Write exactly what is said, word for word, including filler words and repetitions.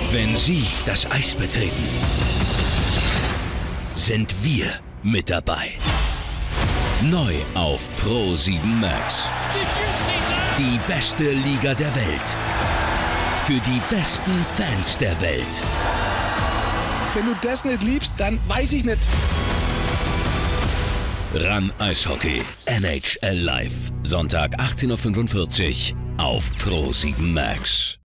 Wenn Sie das Eis betreten, sind wir mit dabei. Neu auf Pro sieben Max. Die beste Liga der Welt. Für die besten Fans der Welt. Wenn du das nicht liebst, dann weiß ich nicht. Run Eishockey N H L Live. Sonntag achtzehn Uhr fünfundvierzig auf Pro sieben Max.